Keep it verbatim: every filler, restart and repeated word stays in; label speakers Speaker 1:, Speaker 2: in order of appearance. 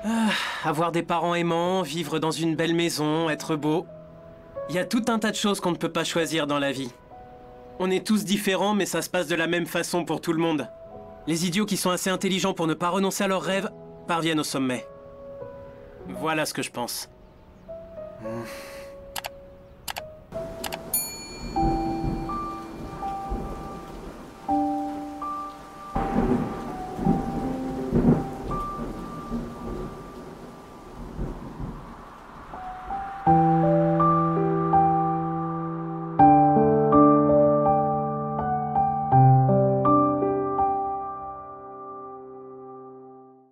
Speaker 1: Ah, avoir des parents aimants, vivre dans une belle maison, être beau. Il y a tout un tas de choses qu'on ne peut pas choisir dans la vie. On est tous différents, mais ça se passe de la même façon pour tout le monde. Les idiots qui sont assez intelligents pour ne pas renoncer à leurs rêves parviennent au sommet. Voilà ce que je pense.
Speaker 2: Mmh.